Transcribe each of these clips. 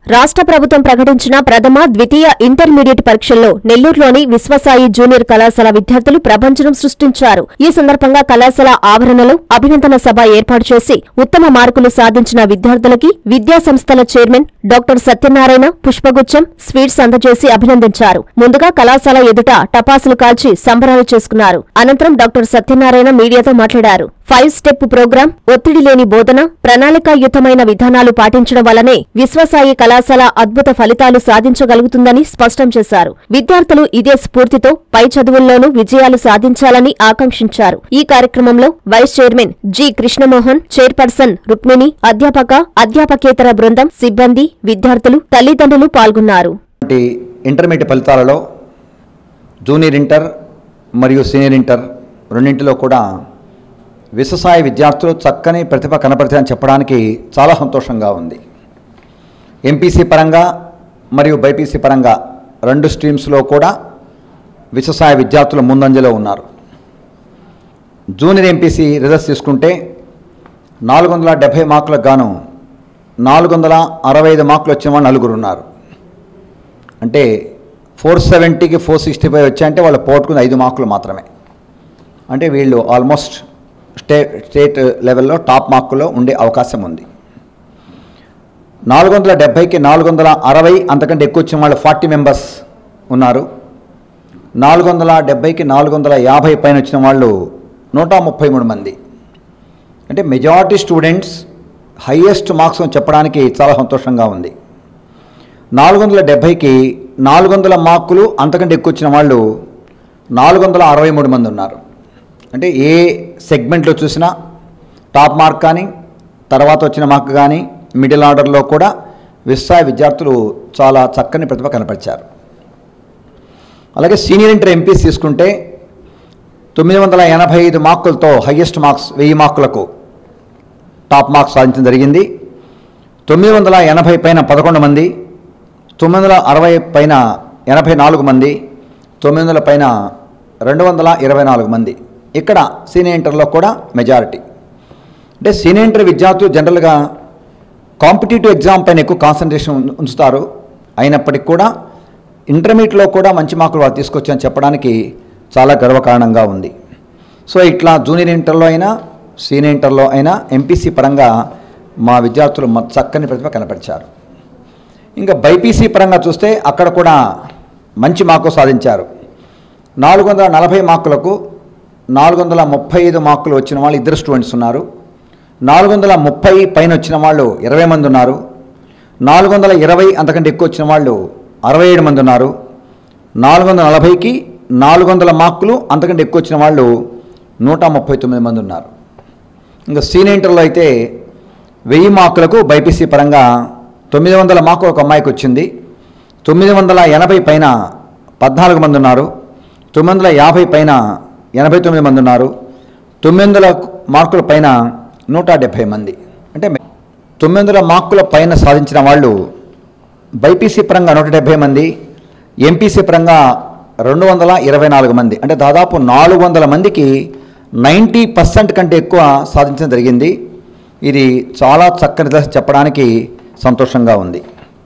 రాష్ట్ర ప్రభుత్వం ప్రకటించిన ప్రథమ, ద్వితీయ, ఇంటర్మీడియట్ పరీక్షల్లో నెల్లూరులోని విశ్వసాయి జూనియర్ కళాశాల విద్యార్థులు ప్రభంజనం సృష్టించారు. ఈ సందర్భంగా కళాశాల ఆవరణలో అభినందన సభ ఏర్పాటు చేసి ఉత్తమ మార్కులు సాధించిన విద్యార్థులకి విద్యా సంస్థల చైర్మన్ డాక్టర్ సత్యనారాయణ పుష్పగుచ్చం, స్వీట్స్ అందజేసి అభినందించారు. ముందుగా కళాశాల ఎదుట టపాసులు కాల్చి సంబరాలు చేసుకున్నారు. అనంతరం డాక్టర్ సత్యనారాయణ మీడియాతో మాట్లాడారు. 5 స్టెప్ ప్రోగ్రాం, ఒత్తిడి లేని బోధన, ప్రణాళికాయుతమైన విధానాలు పాటించడం వల్లనే విశ్వసాయి కళాశాల అద్భుత ఫలితాలు సాధించగలుగుతుందని స్పష్టం చేశారు. విద్యార్థులు ఇదే స్ఫూర్తితో పై చదువుల్లోనూ విజయాలు సాధించాలని ఆకాంక్షించారు. ఈ కార్యక్రమంలో vice chairman G Krishnamohan, chairperson Rukmini, అధ్యాపకేతర బృందం, సిబ్బంది, విద్యార్థులు, తల్లిదండ్రులు పాల్గొన్నారు. ఇంటర్మీడియట్ ఫలితాలలో జూనియర్ ఇంటర్ మరియు సీనియర్ ఇంటర్ రెండింటిలో కూడా విశ్వసాయి విద్యార్థులు చక్కని ప్రతిభ కనపరిచారని చెప్పడానికి చాలా సంతోషంగా ఉంది. ఎంపీసీ పరంగా మరియు బైపీసీ పరంగా 2 స్ట్రీమ్స్లో కూడా విశ్వసాయి విద్యార్థులు ముందంజలో ఉన్నారు. జూనియర్ ఎంపీసీ రిజల్ట్స్ తీసుకుంటే 470 మార్కులకు గాను 465 మార్కులు వచ్చిన వాళ్ళు 9 ఉన్నారు. అంటే 470కి 465 వచ్చాయంటే వాళ్ళు పోగొట్టుకుని 5 మార్కులు మాత్రమే. అంటే వీళ్ళు ఆల్మోస్ట్ స్టేట్ లెవెల్లో టాప్ మార్కులో ఉండే అవకాశం ఉంది. 470కి 460 అంతకంటే ఎక్కువ వచ్చిన వాళ్ళు 40 మెంబర్స్ ఉన్నారు. 470కి 450 పైన వచ్చిన వాళ్ళు 133 మంది. అంటే మెజారిటీ స్టూడెంట్స్ హయ్యెస్ట్ మార్క్స్ అని చెప్పడానికి చాలా సంతోషంగా ఉంది. 470కి 400 మార్కులు అంతకంటే ఎక్కువ వచ్చిన వాళ్ళు 463 మంది ఉన్నారు. అంటే ఏ సెగ్మెంట్లో చూసినా టాప్ మార్క్ కానీ, తర్వాత వచ్చిన మార్క్ కానీ, మిడిల్ ఆర్డర్లో కూడా విశ్వసాయి విద్యార్థులు చాలా చక్కని ప్రతిభ కనపరిచారు. అలాగే సీనియర్ ఇంటర్ ఎంపీస్ తీసుకుంటే 985 మార్కులతో హయ్యెస్ట్ మార్క్స్ 1000 మార్కులకు టాప్ మార్క్స్ సాధించడం జరిగింది. 980 పైన 11 మంది, 960 పైన 84 మంది, 900 పైన 224 మంది. ఇక్కడ సీనియర్ ఇంటర్లో కూడా మెజారిటీ. అంటే సీనియర్ ఇంటర్ విద్యార్థులు జనరల్గా కాంపిటేటివ్ ఎగ్జామ్ పైన ఎక్కువ కాన్సన్ట్రేషన్ ఉంచుతారు. అయినప్పటికీ కూడా ఇంటర్మీడియట్లో కూడా మంచి మార్కులు వాళ్ళు తీసుకొచ్చని చెప్పడానికి చాలా గర్వకారణంగా ఉంది. సో ఇట్లా జూనియర్ ఇంటర్లో అయినా సీనియర్ ఇంటర్లో అయినా ఎంపీసీ పరంగా మా విద్యార్థులు చక్కని ప్రతిభ కనపరిచారు. ఇంకా బైపీసీ పరంగా చూస్తే అక్కడ కూడా మంచి మార్కులు సాధించారు. 440 మార్కులకు 435 మార్కులు వచ్చిన వాళ్ళు 2 స్టూడెంట్స్ ఉన్నారు. 430 పైన వచ్చిన వాళ్ళు 20 మంది ఉన్నారు. 420 అంతకంటే ఎక్కువ వచ్చిన వాళ్ళు 67 మంది ఉన్నారు. 440కి 400 మార్కులు అంతకంటే ఎక్కువ వచ్చిన వాళ్ళు 139 మంది ఉన్నారు. ఇంకా సీనియర్ ఇంటర్లో అయితే 1000 మార్కులకు బైపీసీ పరంగా 900 మార్కులు ఒక అమ్మాయికి వచ్చింది. 980 పైన 14 మంది ఉన్నారు. 950 పైన 89 మంది ఉన్నారు. 900 మార్కుల పైన 170 మంది. అంటే 900 మార్కుల పైన సాధించిన వాళ్ళు బైపీసీ పరంగా 170 మంది, ఎంపీసీ పరంగా 224 మంది. అంటే దాదాపు 400 మందికి 90% కంటే ఎక్కువ సాధించడం జరిగింది. ఇది చాలా చక్కని దశ చెప్పడానికి సంతోషంగా ఉంది.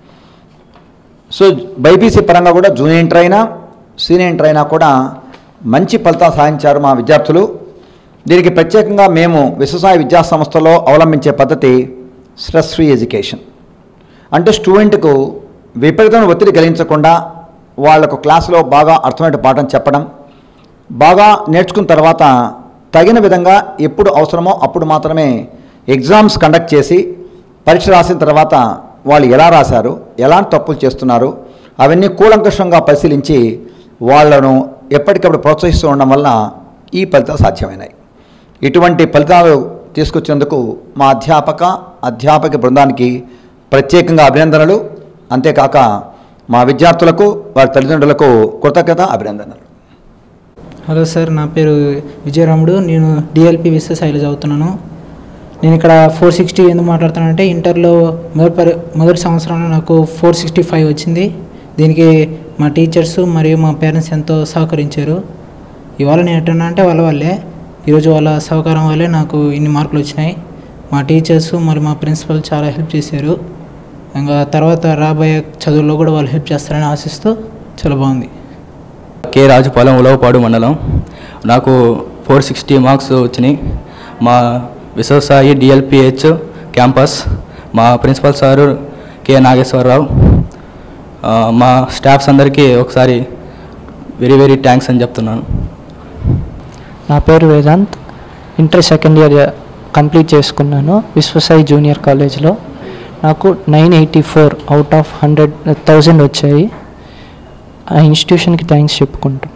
సో బైపీసీ పరంగా కూడా జూనియర్ ఇంటర్ అయినా సీనియర్ ఇంటర్ అయినా కూడా మంచి ఫలితాలు సాధించారు మా విద్యార్థులు. దీనికి ప్రత్యేకంగా మేము విశ్వసాయి విద్యా సంస్థలో అవలంబించే పద్ధతి స్ట్రెస్ ఫ్రీ ఎడ్యుకేషన్. అంటే స్టూడెంట్కు విపరీతమైన ఒత్తిడి కలిగించకుండా వాళ్లకు క్లాసులో బాగా అర్థమైన పాఠం చెప్పడం, బాగా నేర్చుకున్న తర్వాత తగిన విధంగా ఎప్పుడు అవసరమో అప్పుడు మాత్రమే ఎగ్జామ్స్ కండక్ట్ చేసి పరీక్ష రాసిన తర్వాత వాళ్ళు ఎలా రాశారు, ఎలాంటి తప్పులు చేస్తున్నారు అవన్నీ కూలంకషంగా పరిశీలించి వాళ్లను ఎప్పటికప్పుడు ప్రోత్సహిస్తూ ఉండడం వల్ల ఈ ఫలితాలు సాధ్యమైనాయి. ఇటువంటి ఫలితాలు తీసుకొచ్చేందుకు మా అధ్యాపక బృందానికి ప్రత్యేకంగా అభినందనలు. అంతేకాక మా విద్యార్థులకు వారి తల్లిదండ్రులకు కృతజ్ఞత అభినందనలు. హలో సార్, నా పేరు విజయరాముడు. నేను డిఎల్పి విశ్వసాయిలో చదువుతున్నాను. నేను ఇక్కడ 460 ఎందుకు మాట్లాడుతున్నానంటే ఇంటర్లో మొదటి సంవత్సరంలో నాకు 465 వచ్చింది. దీనికి మా టీచర్స్ మరియు మా పేరెంట్స్ ఎంతో సహకరించారు. ఇవాళ నేను ఎట్టున్నా అంటే వాళ్ళే ఈరోజు వాళ్ళ సహకారం వల్లే నాకు ఇన్ని మార్కులు వచ్చినాయి. మా టీచర్స్ మరియు మా ప్రిన్సిపల్ చాలా హెల్ప్ చేశారు. ఇంకా తర్వాత రాబోయే చదువుల్లో కూడా వాళ్ళు హెల్ప్ చేస్తారని ఆశిస్తూ చాలా బాగుంది. కే రాజుపాలెం ఉలవపాడు మండలం. నాకు 460 మార్క్స్ వచ్చినాయి. మా విశ్వసాయి డిఎల్పిహెచ్ క్యాంపస్, మా ప్రిన్సిపల్ సారు కె నాగేశ్వరరావు, మా స్టాఫ్స్ అందరికీ ఒకసారి వెరీ వెరీ థ్యాంక్స్ అని చెప్తున్నాను. నా పేరు Vedant. Inter second year complete చేసుకున్నాను విశ్వసాయి జూనియర్ కాలేజ్లో. నాకు 984 అవుట్ ఆఫ్ 100,000 వచ్చాయి. ఆ ఇన్స్టిట్యూషన్కి థ్యాంక్స్ చెప్పుకుంటాను.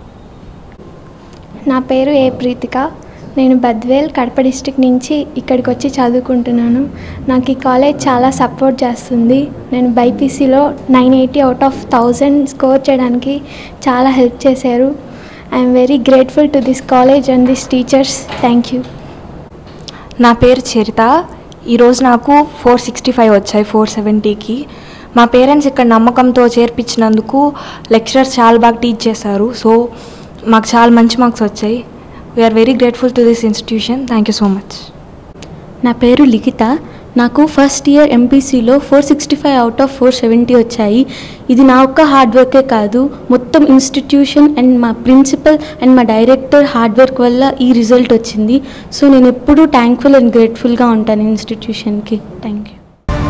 నా పేరు ఏ ప్రీతిక. నేను బద్వేల్ కడప డిస్ట్రిక్ట్ నుంచి ఇక్కడికి వచ్చి చదువుకుంటున్నాను. నాకు ఈ కాలేజ్ చాలా సపోర్ట్ చేస్తుంది. నేను బైపీసీలో 980 అవుట్ ఆఫ్ 1000 స్కోర్ చేయడానికి చాలా హెల్ప్ చేశారు. I'm very grateful to this college and this teachers. Thank you. నా పేరు చరిత. ఈరోజు నాకు 465 వచ్చాయి 470కి. మా పేరెంట్స్ ఇక్కడ నమ్మకంతో చేర్పించినందుకు లెక్చరర్స్ చాలా బాగా టీచ్ చేశారు. సో మాకు చాలా మంచి మార్క్స్ వచ్చాయి. We're very grateful to this institution. Thank you so much. నా పేరు లిఖిత. నాకు ఫస్ట్ ఇయర్ ఎంపీసీలో 465 అవుట్ ఆఫ్ 470 వచ్చాయి. ఇది నా ఒక్క హార్డ్ వర్కే కాదు, మొత్తం ఇన్స్టిట్యూషన్ అండ్ మా ప్రిన్సిపల్ అండ్ మా డైరెక్టర్ హార్డ్ వర్క్ వల్ల ఈ రిజల్ట్ వచ్చింది. సో నేను ఎప్పుడూ థ్యాంక్ఫుల్ అండ్ గ్రేట్ఫుల్గా ఉంటాను ఇన్స్టిట్యూషన్కి. Thank you.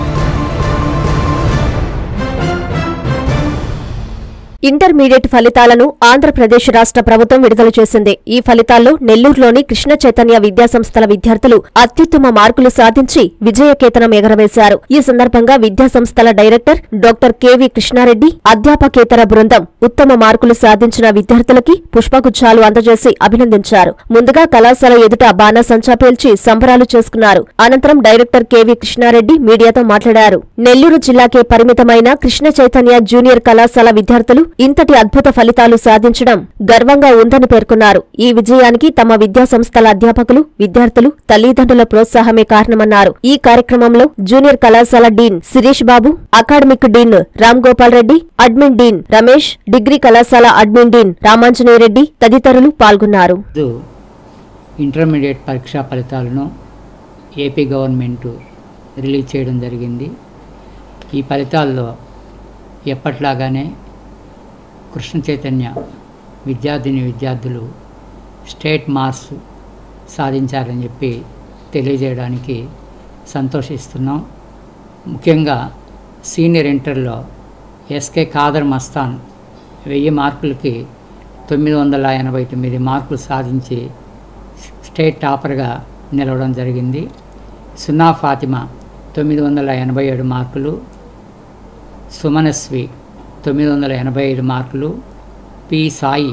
ఇంటర్మీడియట్ ఫలితాలను ఆంధ్రప్రదేశ్ రాష్ట్ర ప్రభుత్వం విడుదల చేసింది. ఈ ఫలితాల్లో నెల్లూరులోని కృష్ణ చైతన్య విద్యాసంస్థల విద్యార్థులు అత్యుత్తమ మార్కులు సాధించి విజయకేతనం ఎగరవేశారు. ఈ సందర్భంగా విద్యాసంస్థల డైరెక్టర్ డాక్టర్ కెవి కృష్ణారెడ్డి, అధ్యాపకేతర బృందం ఉత్తమ మార్కులు సాధించిన విద్యార్థులకి పుష్పగుచ్చాలు అందజేసి అభినందించారు. ముందుగా కళాశాల ఎదుట బాణాసంచా పేల్చి సంబరాలు చేసుకున్నారు. అనంతరం డైరెక్టర్ కెవి కృష్ణారెడ్డి మీడియాతో మాట్లాడారు. నెల్లూరు జిల్లాకే పరిమితమైన కృష్ణ చైతన్య జూనియర్ కళాశాల విద్యార్థులు ఇంతటి అద్భుత ఫలితాలు సాధించడం గర్వంగా ఉందని పేర్కొన్నారు. ఈ విజయానికి తమ విద్యాసంస్థల అధ్యాపకులు, విద్యార్థులు, తల్లిదండ్రుల ప్రోత్సాహమే కారణమన్నారు. ఈ కార్యక్రమంలో జూనియర్ కళాశాల dean Shirish Babu, academic dean Ram Gopal Reddy, admin dean Ramesh, degree కళాశాల అడ్మిన్ డీన్ రామాంజనేయరెడ్డి తదితరులు పాల్గొన్నారు. ఇంటర్మీడియట్ పరీక్షా ఫలితాలను ఏపీ గవర్నమెంట్ రిలీజ్ చేయడం జరిగింది. ఈ ఫలితాల్లో ఎప్పట్లాగానే కృష్ణ చైతన్య విద్యార్థులు స్టేట్ మార్క్స్ సాధించారని చెప్పి తెలియజేయడానికి సంతోషిస్తున్నాం. ముఖ్యంగా సీనియర్ ఇంటర్లో ఎస్కే ఖాదర్ మస్తాన్ 1000 మార్కులకి 989 మార్కులు సాధించి స్టేట్ టాపర్గా నిలవడం జరిగింది. సున్నా ఫాతిమా 987 మార్కులు, సుమనస్వి 985 మార్కులు, పి సాయి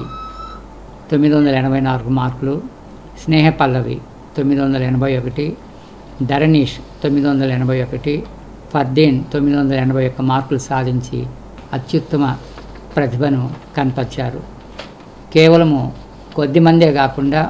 984 మార్కులు, స్నేహ పల్లవి 981, ధరణీష్ 981, ఫర్దీన్ 981 మార్కులు సాధించి అత్యుత్తమ ప్రతిభను కనపరిచారు. కేవలము కొద్దిమందే కాకుండా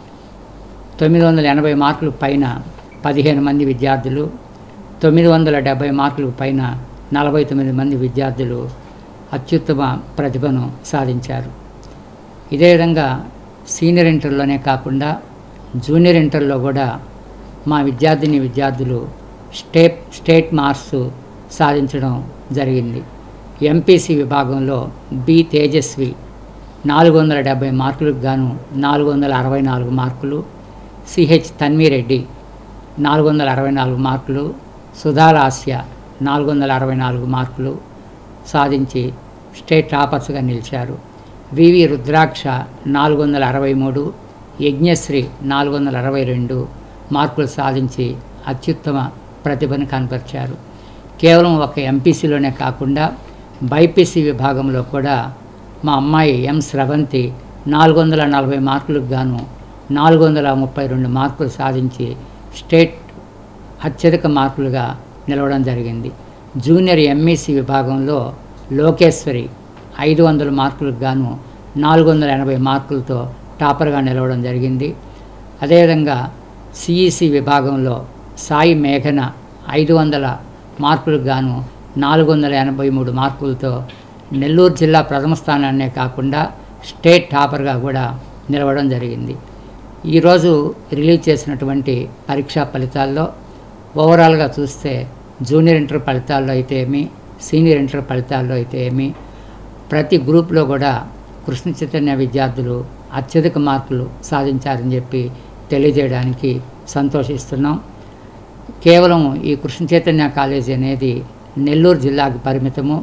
980 మార్కులు పైన 15 మంది విద్యార్థులు, 970 మార్కులు పైన 49 మంది విద్యార్థులు అత్యుత్తమ ప్రతిభను సాధించారు. ఇదే విధంగా సీనియర్ ఇంటర్లోనే కాకుండా జూనియర్ ఇంటర్లో కూడా మా విద్యార్థులు స్టేట్ మార్క్స్ సాధించడం జరిగింది. ఎంపీసీ విభాగంలో బి తేజస్వి 470 మార్కులకు గాను 464 మార్కులు, సిహెచ్ తన్మీరెడ్డి 464 మార్కులు, సుధాలాస్య 464 మార్కులు సాధించి స్టేట్ టాపర్స్గా నిలిచారు. వివి రుద్రాక్ష 463, యజ్ఞశ్రీ 462 మార్కులు సాధించి అత్యుత్తమ ప్రతిభను కనపరిచారు. కేవలం ఒక ఎంపీసీలోనే కాకుండా బైపీసీ విభాగంలో కూడా మా అమ్మాయి ఎం స్రవంతి 440 మార్కులకు గాను 432 మార్కులు సాధించి స్టేట్ అత్యధిక మార్కులుగా నిలవడం జరిగింది. జూనియర్ ఎంఈసీ విభాగంలో లోకేశ్వరి 500 మార్కులకు గాను 480 మార్కులతో టాపర్గా నిలవడం జరిగింది. అదేవిధంగా సిఈసి విభాగంలో సాయి మేఘన 500 మార్కులకు గాను 483 మార్కులతో నెల్లూరు జిల్లా ప్రథమ స్థానాన్నే కాకుండా స్టేట్ టాపర్గా కూడా నిలవడం జరిగింది. ఈరోజు రిలీజ్ చేసినటువంటి పరీక్షా ఫలితాల్లో ఓవరాల్గా చూస్తే జూనియర్ ఇంటర్ ఫలితాల్లో అయితే ఏమి, సీనియర్ ఇంటర్ ఫలితాల్లో అయితే ఏమి, ప్రతి గ్రూప్లో కూడా కృష్ణ చైతన్య విద్యార్థులు అత్యధిక మార్కులు సాధించారని చెప్పి తెలియజేయడానికి సంతోషిస్తున్నాం. కేవలం ఈ కృష్ణ చైతన్య కాలేజీ అనేది నెల్లూరు జిల్లాకు పరిమితము.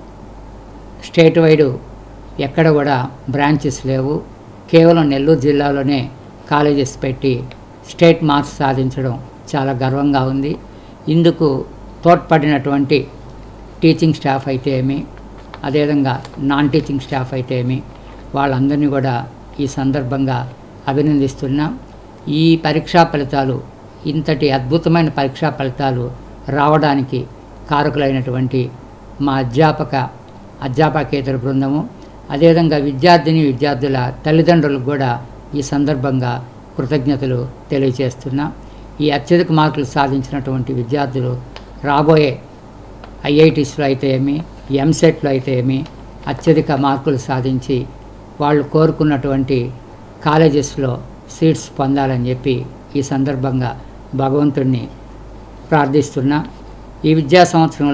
స్టేట్ వైడ్ ఎక్కడ కూడా బ్రాంచెస్ లేవు. కేవలం నెల్లూరు జిల్లాలోనే కాలేజెస్ పెట్టి స్టేట్ మార్క్స్ సాధించడం చాలా గర్వంగా ఉంది. ఇందుకు తోడ్పడినటువంటి టీచింగ్ స్టాఫ్ అయితే ఏమి, అదేవిధంగా నాన్ టీచింగ్ స్టాఫ్ అయితే ఏమి, వాళ్ళందరినీ కూడా ఈ సందర్భంగా అభినందిస్తున్నాం. ఈ పరీక్షా ఫలితాలు, ఇంతటి అద్భుతమైన పరీక్షా ఫలితాలు రావడానికి కారకులైనటువంటి మా అధ్యాపకేతర బృందము, అదేవిధంగా విద్యార్థుల తల్లిదండ్రులకు కూడా ఈ సందర్భంగా కృతజ్ఞతలు తెలియజేస్తున్నా. ఈ అత్యధిక మార్కులు సాధించినటువంటి విద్యార్థులు రాబోయే ఐఐటీస్లో అయితే ఏమి, ఎంసెట్లో అయితే ఏమి అత్యధిక మార్కులు సాధించి వాళ్ళు కోరుకున్నటువంటి కాలేజెస్లో సీట్స్ పొందాలని చెప్పి ఈ సందర్భంగా భగవంతుడిని ప్రార్థిస్తున్నా. ఈ విద్యా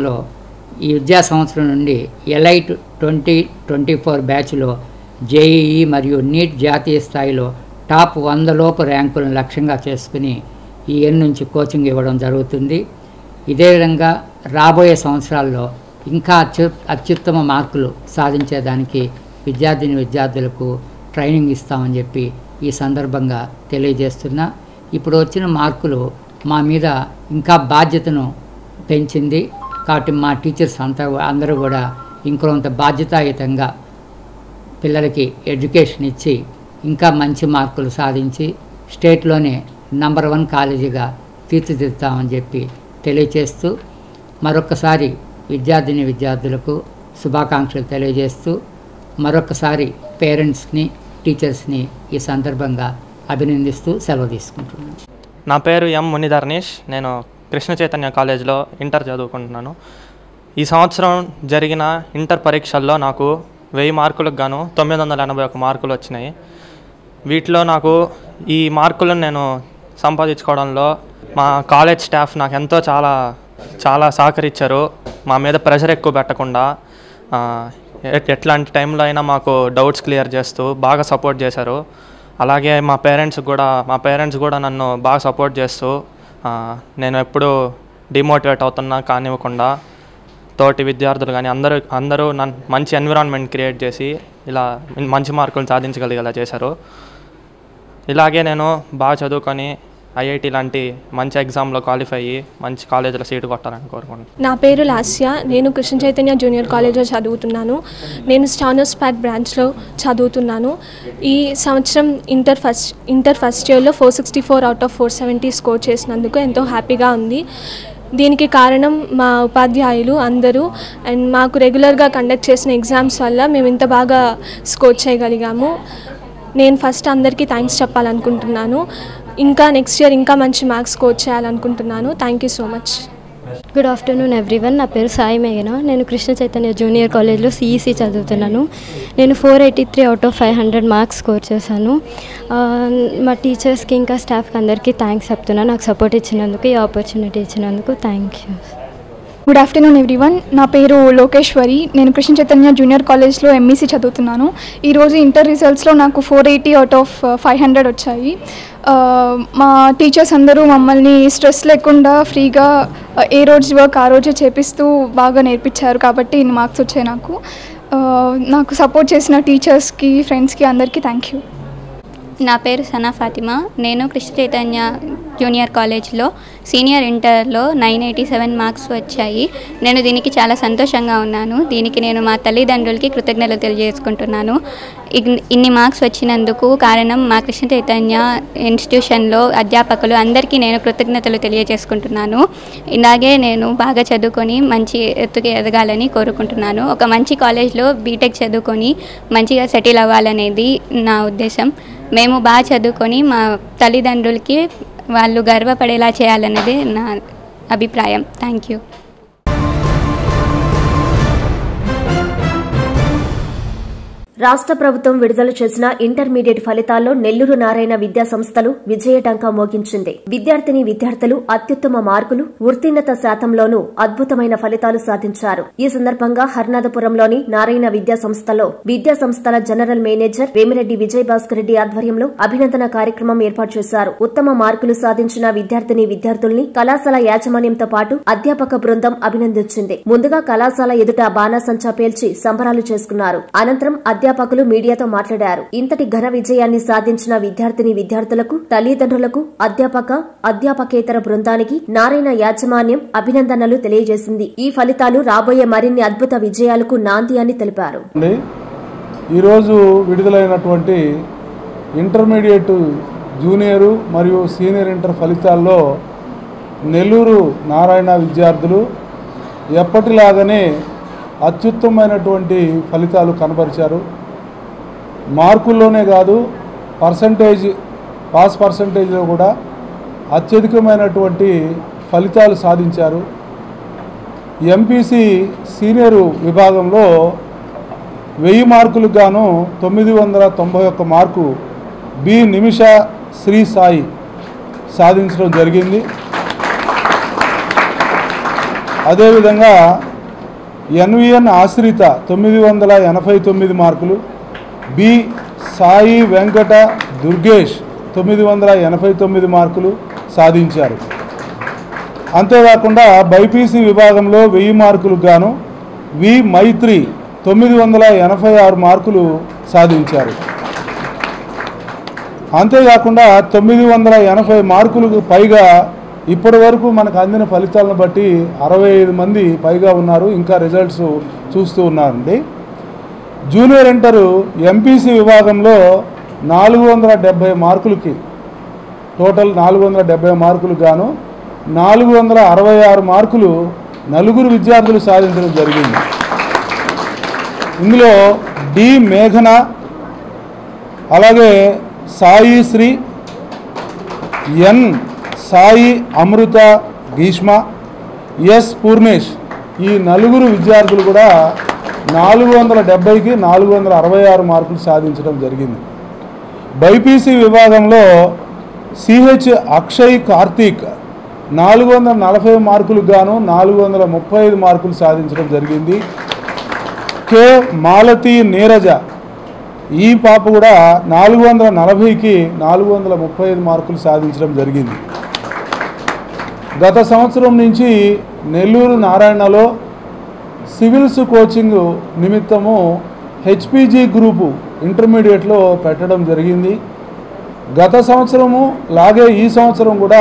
సంవత్సరం నుండి ఎలైట్ 2024 బ్యాచ్లో జేఈఈ మరియు నీట్ జాతీయ స్థాయిలో టాప్ 100 లోపు ర్యాంకులను లక్ష్యంగా చేసుకుని ఈ ఇయర్ నుంచి కోచింగ్ ఇవ్వడం జరుగుతుంది. ఇదే విధంగా రాబోయే సంవత్సరాల్లో ఇంకా అత్యుత్తమ మార్కులు సాధించేదానికి విద్యార్థులకు ట్రైనింగ్ ఇస్తామని చెప్పి ఈ సందర్భంగా తెలియజేస్తున్నా. ఇప్పుడు వచ్చిన మార్కులు మా మీద ఇంకా బాధ్యతను పెంచింది. కాబట్టి మా టీచర్స్ అందరూ కూడా ఇంకొంత బాధ్యతాయుతంగా పిల్లలకి ఎడ్యుకేషన్ ఇచ్చి ఇంకా మంచి మార్కులు సాధించి స్టేట్లోనే నంబర్ 1 కాలేజీగా తీర్చిదిద్దుతామని చెప్పి తెలియజేస్తూ మరొకసారి విద్యార్థులకు శుభాకాంక్షలు తెలియజేస్తూ మరొకసారి పేరెంట్స్ని, టీచర్స్ని ఈ సందర్భంగా అభినందిస్తూ సెలవు తీసుకుంటున్నాను. నా పేరు ఎం మునిధర్నీష్. నేను కృష్ణ చైతన్య కాలేజ్లో ఇంటర్ చదువుకుంటున్నాను. ఈ సంవత్సరం జరిగిన ఇంటర్ పరీక్షల్లో నాకు 1000 మార్కులకు గాను 981 మార్కులు వచ్చినాయి. వీటిలో నాకు ఈ మార్కులను నేను సంపాదించుకోవడంలో మా కాలేజ్ స్టాఫ్ నాకు ఎంతో చాలా సహకరించారు. మా మీద ప్రెషర్ ఎక్కువ పెట్టకుండా ఎట్లాంటి టైంలో అయినా మాకు డౌట్స్ క్లియర్ చేస్తూ బాగా సపోర్ట్ చేశారు. అలాగే మా పేరెంట్స్ కూడా నన్ను బాగా సపోర్ట్ చేస్తూ నేను ఎప్పుడూ డిమోటివేట్ అవుతున్నా కానివ్వకుండా తోటి విద్యార్థులు కానీ అందరూ నన్ను మంచి ఎన్విరాన్మెంట్ క్రియేట్ చేసి ఇలా మంచి మార్కులు సాధించగలిగేలా చేశారు. ఇలాగే నేను బాగా చదువుకొని ఐఐటి లాంటి మంచి ఎగ్జామ్లో క్వాలిఫై అయ్యి మంచి కాలేజీలో సీటు కొట్టాలని కోరుకుంటున్నాను. నా పేరు లాస్య. నేను కృష్ణ చైతన్య జూనియర్ కాలేజ్లో చదువుతున్నాను. నేను స్టానోస్పాట్ బ్రాంచ్లో చదువుతున్నాను. ఈ సంవత్సరం ఇంటర్ ఫస్ట్ ఇయర్లో 464 అవుట్ ఆఫ్ 470 స్కోర్ చేసినందుకు ఎంతో హ్యాపీగా ఉంది. దీనికి కారణం మా ఉపాధ్యాయులు అందరూ అండ్ మాకు రెగ్యులర్గా కండక్ట్ చేసిన ఎగ్జామ్స్ వల్ల మేము ఇంత బాగా స్కోర్ చేయగలిగాము. నేను ఫస్ట్ అందరికీ థ్యాంక్స్ చెప్పాలనుకుంటున్నాను. ఇంకా నెక్స్ట్ ఇయర్ ఇంకా మంచి మార్క్స్ స్కోర్ చేయాలనుకుంటున్నాను. Thank you so much. Good afternoon everyone. నా పేరు సాయి మేఘన. నేను కృష్ణ చైతన్య జూనియర్ కాలేజ్లో సిఈసి చదువుతున్నాను. నేను 483 అవుట్ ఆఫ్ 500 మార్క్స్ స్కోర్ చేశాను. మా టీచర్స్కి ఇంకా స్టాఫ్కి అందరికీ థ్యాంక్స్ చెప్తున్నాను. నాకు సపోర్ట్ ఇచ్చినందుకు, ఈ ఆపర్చునిటీ ఇచ్చినందుకు thank you. Good afternoon everyone. నా పేరు లోకేశ్వరి. నేను కృష్ణ చైతన్య జూనియర్ కాలేజ్లో ఎంఈసీ చదువుతున్నాను. ఈరోజు ఇంటర్ రిజల్ట్స్లో నాకు 480 అవుట్ ఆఫ్ 500 వచ్చాయి. మా టీచర్స్ అందరూ మమ్మల్ని స్ట్రెస్ లేకుండా ఫ్రీగా ఏ రోజు వర్క్ ఆ రోజే చేపిస్తూ బాగా నేర్పించారు. కాబట్టి ఇన్ని మార్క్స్ వచ్చాయి. నాకు సపోర్ట్ చేసిన టీచర్స్కి, ఫ్రెండ్స్కి అందరికీ థ్యాంక్ యూ. నా పేరు సనా ఫాతిమా. నేను కృష్ణ చైతన్య జూనియర్ కాలేజ్లో సీనియర్ ఇంటర్లో 987 మార్క్స్ వచ్చాయి. నేను దీనికి చాలా సంతోషంగా ఉన్నాను. దీనికి నేను మా తల్లిదండ్రులకి కృతజ్ఞతలు తెలియజేసుకుంటున్నాను. ఇన్ని మార్క్స్ వచ్చినందుకు కారణం మా కృష్ణ చైతన్య ఇన్స్టిట్యూషన్లో అధ్యాపకులు అందరికీ నేను కృతజ్ఞతలు తెలియజేసుకుంటున్నాను. ఇలాగే నేను బాగా చదువుకొని మంచి ఎత్తుకి ఎదగాలని కోరుకుంటున్నాను. ఒక మంచి కాలేజ్లో బీటెక్ చదువుకొని మంచిగా సెటిల్ అవ్వాలనేది నా ఉద్దేశం. మేము బాగా చదువుకొని మా తల్లిదండ్రులకి వాళ్ళు గర్వపడేలా చేయాలనేది నా అభిప్రాయం. Thank you. రాష్ట్ర ప్రభుత్వం విడుదల చేసిన ఇంటర్మీడియట్ ఫలితాల్లో నెల్లూరు నారాయణ విద్యా సంస్థలు విజయటంకా మోగించింది. విద్యార్థులు అత్యుత్తమ మార్కులు, ఉత్తీర్ణత శాతంలోనూ అద్భుతమైన ఫలితాలు సాధించారు. ఈ సందర్భంగా హర్నాథపురంలోని నారాయణ విద్యా సంస్థలో విద్యా సంస్థల జనరల్ మేనేజర్ వేమిరెడ్డి విజయభాస్కర్ రెడ్డి ఆధ్వర్యంలో అభినందన కార్యక్రమం ఏర్పాటు చేశారు. ఉత్తమ మార్కులు సాధించిన విద్యార్థుల్ని కళాశాల యాజమాన్యంతో పాటు అధ్యాపక బృందం అభినందించింది. ముందుగా కళాశాల ఎదుట బాణాసంచా పేల్చి సంబరాలు చేసుకున్నారు. అనంతరం అధ్యాపకులు మీడియాతో మాట్లాడారు. ఇంతటి ఘన విజయాన్ని సాధించిన విద్యార్థులకు, తల్లిదండ్రులకు, అధ్యాపకేతర బృందానికి నారాయణ యాజమాన్యం అభినందనలు తెలియజేసింది. ఈ ఫలితాలు రాబోయే మరిన్ని అద్భుత విజయాలకు నాంది అని తెలిపారు. ఈరోజు విడుదలైనటువంటి ఇంటర్మీడియట్ జూనియర్ మరియు సీనియర్ ఇంటర్ ఫలితాల్లో నెల్లూరు నారాయణ విద్యార్థులు ఎప్పటిలాగానే అత్యుత్తమైనటువంటి ఫలితాలు కనబరిచారు. మార్కుల్లోనే కాదు, పాస్ పర్సంటేజ్లో కూడా అత్యధికమైనటువంటి ఫలితాలు సాధించారు. ఎంపీసీ సీనియర్ విభాగంలో 1000 మార్కులకు గాను 991 మార్కు బి నిమిష శ్రీ సాయి సాధించడం జరిగింది. అదేవిధంగా ఎన్విఎన్ ఆశ్రిత 989 మార్కులు, బి సాయి వెంకట దుర్గేష్ 989 మార్కులు సాధించారు. అంతేకాకుండా బైపీసీ విభాగంలో 1000 మార్కులకు గాను వి మైత్రి 986 మార్కులు సాధించారు. అంతేకాకుండా 980 మార్కులకు పైగా ఇప్పటి వరకు మనకు అందిన ఫలితాలను బట్టి 65 మంది పైగా ఉన్నారు. ఇంకా రిజల్ట్స్ చూస్తూ ఉన్నారండి. జూనియర్ ఇంటర్ ఎంపీసీ విభాగంలో 470 మార్కులకి టోటల్ 470 మార్కులకు గాను 466 మార్కులు నలుగురు విద్యార్థులు సాధించడం జరిగింది. ఇందులో డి మేఘన, అలాగే సాయి శ్రీ, ఎన్ సాయి అమృత భీష్మ, ఎస్ పూర్ణేష్, ఈ నలుగురు విద్యార్థులు కూడా 470కి 466 మార్కులు సాధించడం జరిగింది. బైపీసీ విభాగంలో సిహెచ్ అక్షయ్ కార్తీక్ 440 మార్కులకు గాను 435 మార్కులు సాధించడం జరిగింది. కె మాలతి నీరజ, ఈ పాప కూడా 440కి 435 మార్కులు సాధించడం జరిగింది. గత సంవత్సరం నుంచి నెల్లూరు నారాయణలో సివిల్స్ కోచింగ్ నిమిత్తము హెచ్పిజి గ్రూపు ఇంటర్మీడియట్లో పెట్టడం జరిగింది. గత సంవత్సరము లాగే ఈ సంవత్సరం కూడా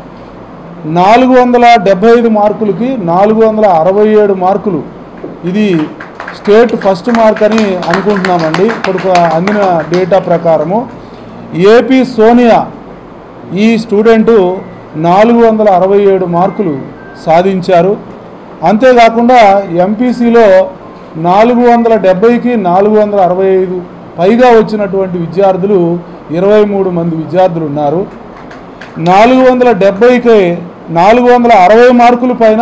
475 మార్కులకి 467 మార్కులు, ఇది స్టేట్ ఫస్ట్ మార్క్ అని అనుకుంటున్నామండి. ఇప్పుడు అందిన డేటా ప్రకారము ఏపీ సోనియా ఈ స్టూడెంటు 467 మార్కులు సాధించారు. అంతేకాకుండా ఎంపీసీలో 470కి 465 పైగా వచ్చినటువంటి విద్యార్థులు 23 మంది విద్యార్థులు ఉన్నారు. 470కి 460 మార్కుల పైన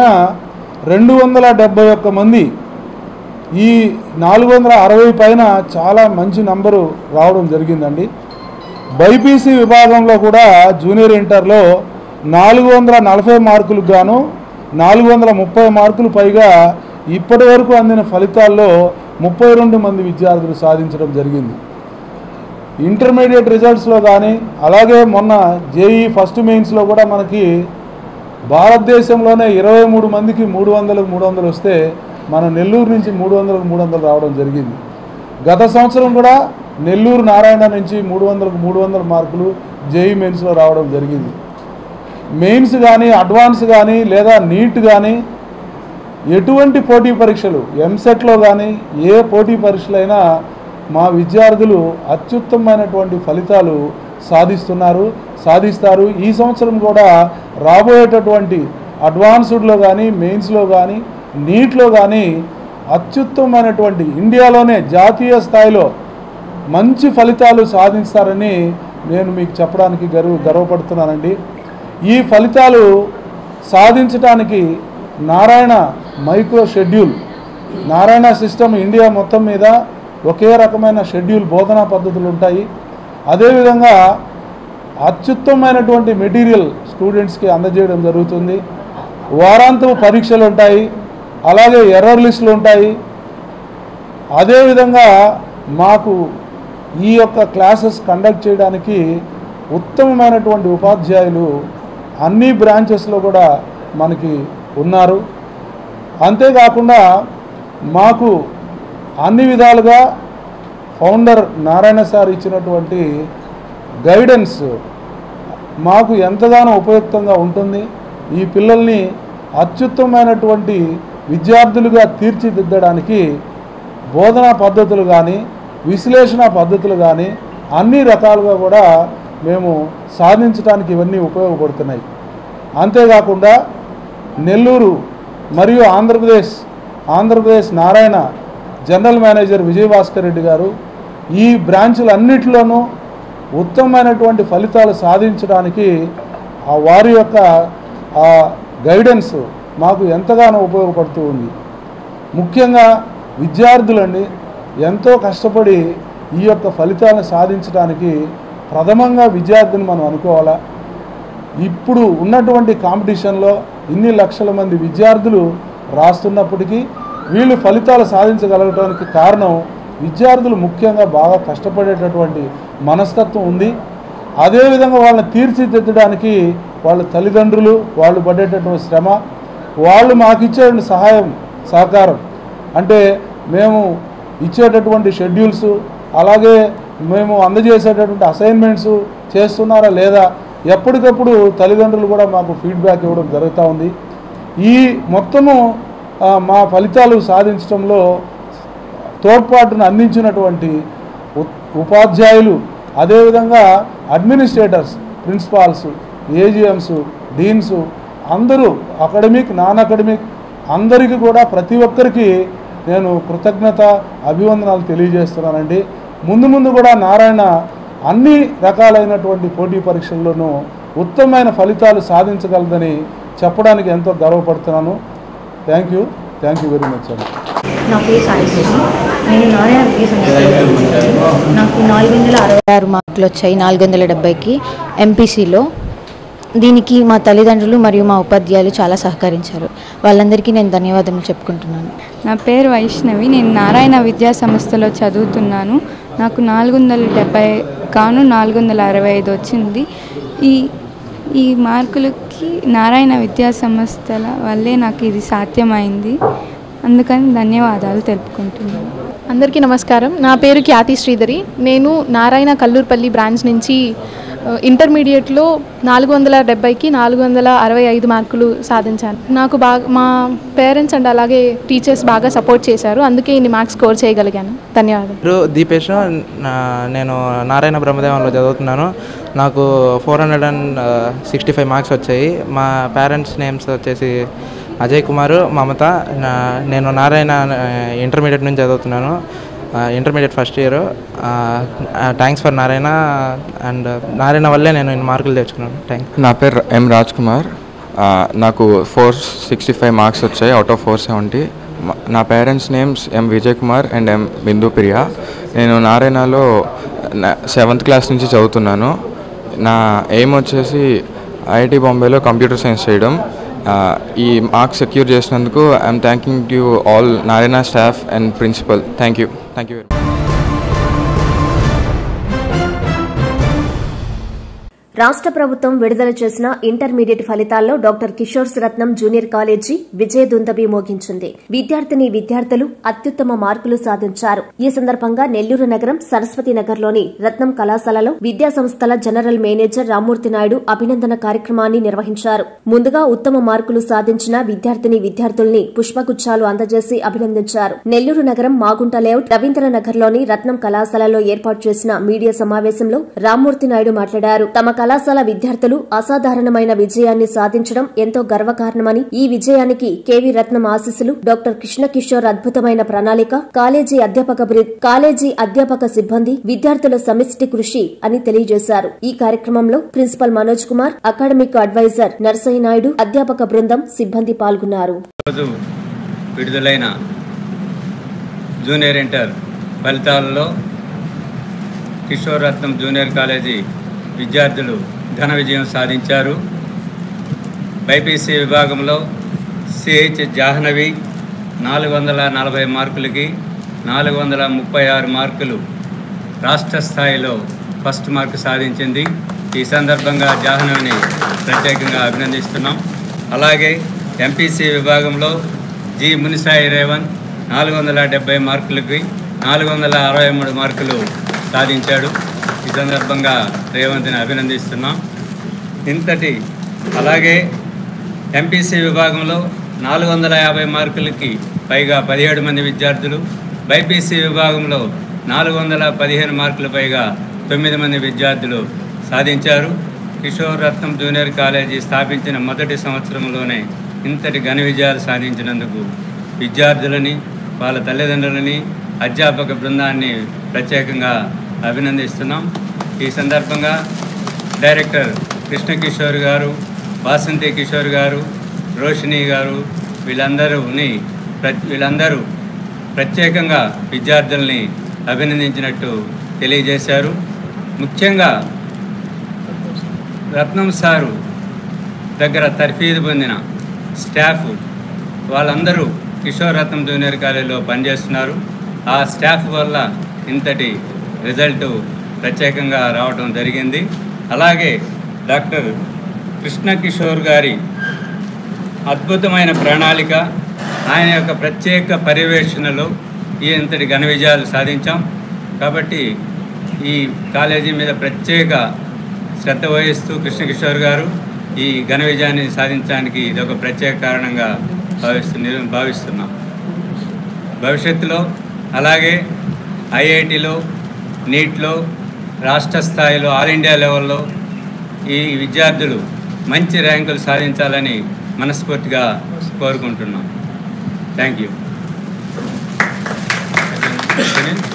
271 మంది, ఈ 460 పైన చాలా మంచి నంబరు రావడం జరిగిందండి. బైపీసీ విభాగంలో కూడా జూనియర్ ఇంటర్లో 440 మార్కులకు గాను 430 మార్కులు పైగా ఇప్పటి వరకు అందిన ఫలితాల్లో 32 మంది విద్యార్థులు సాధించడం జరిగింది. ఇంటర్మీడియట్ రిజల్ట్స్లో కానీ, అలాగే మొన్న జేఈ ఫస్ట్ మెయిన్స్లో కూడా మనకి భారతదేశంలోనే 23 మందికి 300 వస్తే మన నెల్లూరు నుంచి 300 రావడం జరిగింది. గత సంవత్సరం కూడా నెల్లూరు నారాయణ నుంచి 300 మార్కులు జేఈ మెయిన్స్లో రావడం జరిగింది. మెయిన్స్ కానీ, అడ్వాన్స్ కానీ, లేదా నీట్ కానీ, ఎటువంటి పోటీ పరీక్షలు ఎంసెట్లో కానీ ఏ పోటీ పరీక్షలైనా మా విద్యార్థులు అత్యుత్తమైనటువంటి ఫలితాలు సాధిస్తారు. ఈ సంవత్సరం కూడా రాబోయేటటువంటి అడ్వాన్స్డ్లో కానీ, మెయిన్స్లో కానీ, నీట్లో కానీ అత్యుత్తమైనటువంటి ఇండియాలోనే జాతీయ స్థాయిలో మంచి ఫలితాలు సాధిస్తారని నేను మీకు చెప్పడానికి గర్వపడుతున్నానండి. ఈ ఫలితాలు సాధించడానికి Narayana micro schedule, Narayana system India మొత్తం మీద ఒకే రకమైన షెడ్యూల్ బోధనా పద్ధతులు ఉంటాయి. అదేవిధంగా అత్యుత్తమైనటువంటి మెటీరియల్ స్టూడెంట్స్కి అందజేయడం జరుగుతుంది. వారాంతపు పరీక్షలు ఉంటాయి, అలాగే ఎర్రర్ లిస్టులు ఉంటాయి. అదేవిధంగా మాకు ఈ యొక్క క్లాసెస్ కండక్ట్ చేయడానికి ఉత్తమమైనటువంటి ఉపాధ్యాయులు అన్ని బ్రాంచెస్లో కూడా మనకి ఉన్నారు. అంతేకాకుండా మాకు అన్ని విధాలుగా ఫౌండర్ నారాయణ సార్ ఇచ్చినటువంటి గైడెన్స్ మాకు ఎంతగానో ఉపయుక్తంగా ఉంటుంది. ఈ పిల్లల్ని అత్యుత్తమైనటువంటి విద్యార్థులుగా తీర్చిదిద్దడానికి బోధనా పద్ధతులు కానీ విశ్లేషణ పద్ధతులు కానీ అన్ని రకాలుగా కూడా మేము సాధించడానికి ఇవన్నీ ఉపయోగపడుతున్నాయి. అంతేకాకుండా నెల్లూరు మరియు ఆంధ్రప్రదేశ్ నారాయణ జనరల్ మేనేజర్ విజయభాస్కర్ రెడ్డి గారు ఈ బ్రాంచులన్నిటిలోనూ ఉత్తమమైనటువంటి ఫలితాలు సాధించడానికి వారి యొక్క గైడెన్స్ మాకు ఎంతగానో ఉపయోగపడుతూ ఉంది. ముఖ్యంగా విద్యార్థులండి ఎంతో కష్టపడి ఈ యొక్క ఫలితాలను సాధించడానికి ప్రథమంగా విద్యార్థిని మనం అనుకోవాలా. ఇప్పుడు ఉన్నటువంటి కాంపిటీషన్లో ఇన్ని లక్షల మంది విద్యార్థులు రాస్తున్నప్పటికీ వీళ్ళు ఫలితాలు సాధించగలగడానికి కారణం విద్యార్థులు ముఖ్యంగా బాగా కష్టపడేటటువంటి మనస్తత్వం ఉంది. అదేవిధంగా వాళ్ళని తీర్చిదిద్దడానికి వాళ్ళ తల్లిదండ్రులు వాళ్ళు పడేటటువంటి శ్రమ, వాళ్ళు మాకు ఇచ్చేటువంటి సహాయం సహకారం, అంటే మేము ఇచ్చేటటువంటి షెడ్యూల్స్, అలాగే మేము అందజేసేటటువంటి అసైన్మెంట్స్ చేస్తున్నారా లేదా ఎప్పటికప్పుడు తల్లిదండ్రులు కూడా మాకు ఫీడ్బ్యాక్ ఇవ్వడం జరుగుతూ ఉంది. ఈ మొత్తము మా ఫలితాలు సాధించడంలో తోడ్పాటును అందించినటువంటి ఉపాధ్యాయులు, అదేవిధంగా అడ్మినిస్ట్రేటర్స్, ప్రిన్సిపాల్స్, ఏజిఎమ్స్, డీన్స్ అందరూ అకాడమిక్ నాన్ అకాడమిక్ అందరికీ కూడా ప్రతి ఒక్కరికి నేను కృతజ్ఞత అభివందనాలు తెలియజేస్తున్నానండి. ముందు కూడా నారాయణ అన్ని రకాలైనటువంటి పోటీ పరీక్షల్లోనూ ఉత్తమమైన ఫలితాలు సాధించగలదని చెప్పడానికి ఎంతో గర్వపడుతున్నాను. థ్యాంక్ యూ వెరీ మచ్ అండి. నా పేరు సాయిశ్రీ. నేను నారాయణ విద్యా సంస్థలో నాకు 466 మార్కులు వచ్చాయి 470కి ఎంపీసీలో. దీనికి మా తల్లిదండ్రులు మరియు మా ఉపాధ్యాయులు చాలా సహకరించారు. వాళ్ళందరికీ నేను ధన్యవాదాలు చెప్పుకుంటున్నాను. నా పేరు వైష్ణవి. నేను నారాయణ విద్యా సంస్థలో చదువుతున్నాను. నాకు 470 గాను 465 వచ్చింది. ఈ మార్కులకి నారాయణ విద్యా సంస్థల వల్లే నాకు ఇది సాధ్యమైంది. అందుకని ధన్యవాదాలు తెలుపుకుంటున్నాను. అందరికీ నమస్కారం. నా పేరు ఖ్యాతి శ్రీధరి. నేను నారాయణ కల్లూరుపల్లి బ్రాంచ్ నుంచి ఇంటర్మీడియట్లో 470కి 465 మార్కులు సాధించాను. నాకు మా పేరెంట్స్ అండ్ అలాగే టీచర్స్ బాగా సపోర్ట్ చేశారు, అందుకే ఇన్ని మార్క్స్ స్కోర్ చేయగలిగాను. ధన్యవాదాలు. దీపేష్, నేను నారాయణ బ్రహ్మదేవంలో చదువుతున్నాను. నాకు 465 మార్క్స్ వచ్చాయి. మా పేరెంట్స్ నేమ్స్ వచ్చేసి అజయ్ కుమార్, మమత. నేను నారాయణ ఇంటర్మీడియట్ నుంచి చదువుతున్నాను, intermediate first year. Thanks for Narayana, and Narayana వల్లే నేను ఇన్ని మార్కులు తెచ్చుకున్నాను. థ్యాంక్. నా పేరు ఎం రాజ్ కుమార్. నాకు 465 మార్క్స్ వచ్చాయి అవుట్ ఆఫ్ 470. నా parents names M Vijay Kumar and M Bindu Priya. నేను నారాయణలో 7th క్లాస్ నుంచి చదువుతున్నాను. నా ఎయిమ్ వచ్చేసి ఐఐటి బాంబేలో కంప్యూటర్ సైన్స్ చేయడం. ఈ మార్క్స్ సెక్యూర్ చేసినందుకు I'm thanking to all Narayana staff and principal. Thank you very much. రాష్ట్ర ప్రభుత్వం విడుదల చేసిన ఇంటర్మీడియట్ ఫలితాల్లో doctor Kishore Ratnam junior college విజయ దుందబి మోగించింది. విద్యార్థులు అత్యుత్తమ మార్కులు సాధించారు. ఈ సందర్భంగా నెల్లూరు నగరం సరస్వతి నగర్లోని రత్నం కళాశాలలో విద్యా సంస్థల జనరల్ మేనేజర్ రామ్మూర్తి నాయుడు అభినందన కార్యక్రమాన్ని నిర్వహించారు. ముందుగా ఉత్తమ మార్కులు సాధించిన విద్యార్థుల్ని పుష్పగుచ్చాలు అందజేసి అభినందించారు. నెల్లూరు నగరం మాగుంట లేఅవుట్ రవీంద్రనగర్లోని రత్నం కళాశాలలో ఏర్పాటు చేసిన మీడియా సమావేశంలో రామ్మూర్తి నాయుడు మాట్లాడారు. తమ కళాశాల విద్యార్థులు అసాధారణమైన విజయాన్ని సాధించడం ఎంతో గర్వకారణమని, ఈ విజయానికి కేవీ రత్నం ఆశీస్సులు, డాక్టర్ కృష్ణ కిషోర్ అద్భుతమైన ప్రణాళిక, కాలేజీ అధ్యాపక సిబ్బంది, విద్యార్థుల సమిష్టి కృషి అని తెలియజేశారు. ఈ కార్యక్రమంలో principal Manoj Kumar, academic adviser Narsaiah Naidu, అధ్యాపక బృందం, సిబ్బంది పాల్గొన్నారు. విడుదలైన జూనియర్ ఇంటర్ ఫలితాలలో కిషోర్ రత్నం జూనియర్ కాలేజీ విద్యార్థులు ఘన విజయం సాధించారు. బైపీసీ విభాగంలో సిహెచ్ జాహ్నవి 440 మార్కులకి 436 మార్కులు రాష్ట్ర స్థాయిలో ఫస్ట్ మార్కు సాధించింది. ఈ సందర్భంగా జాహ్నవిని ప్రత్యేకంగా అభినందిస్తున్నాం. అలాగే ఎంపీసీ విభాగంలో జి మునిసాయి రేవన్ 470 మార్కులకి 463 మార్కులు సాధించాడు. ఈ సందర్భంగా రేవంత్ని అభినందిస్తున్నాం. అలాగే ఎంపీసీ విభాగంలో 450 మార్కులకి పైగా 17 మంది విద్యార్థులు, బైపీసీ విభాగంలో 415 మార్కులు పైగా 9 మంది విద్యార్థులు సాధించారు. కిషోర్ రత్నం జూనియర్ కాలేజీ స్థాపించిన మొదటి సంవత్సరంలోనే ఇంతటి ఘన విజయాలు సాధించినందుకు విద్యార్థులని, వాళ్ళ తల్లిదండ్రులని, అధ్యాపక బృందాన్ని ప్రత్యేకంగా అభినందిస్తున్నాం. ఈ సందర్భంగా డైరెక్టర్ కృష్ణ కిషోర్ గారు, వాసంతి కిషోర్ గారు, రోషిని గారు వీళ్ళందరూ ప్రత్యేకంగా విద్యార్థుల్ని అభినందించినట్టు తెలియజేశారు. ముఖ్యంగా రత్నం సారు దగ్గర తర్ఫీదు పొందిన స్టాఫ్ వాళ్ళందరూ కిషోర్ రత్నం జూనియర్ కాలేజీలో పనిచేస్తున్నారు. ఆ స్టాఫ్ వల్ల ఇంతటి రిజల్ట్ ప్రత్యేకంగా రావడం జరిగింది. అలాగే డాక్టర్ కృష్ణ కిషోర్ గారి అద్భుతమైన ప్రణాళిక, ఆయన యొక్క ప్రత్యేక పర్యవేక్షణలో ఇంతటి ఘన విజయాలు సాధించాం. కాబట్టి ఈ కాలేజీ మీద ప్రత్యేక శ్రద్ధ వహిస్తూ కృష్ణ కిషోర్ గారు ఈ ఘన విజయాన్ని సాధించడానికి ఇది ఒక ప్రత్యేక కారణంగా భావిస్తున్నాం. భవిష్యత్తులో అలాగే ఐఐటిలో, నీట్లో, రాష్ట్ర స్థాయిలో, ఆల్ ఇండియా లెవెల్లో ఈ విద్యార్థులు మంచి ర్యాంకులు సాధించాలని మనస్ఫూర్తిగా కోరుకుంటున్నాం. Thank you.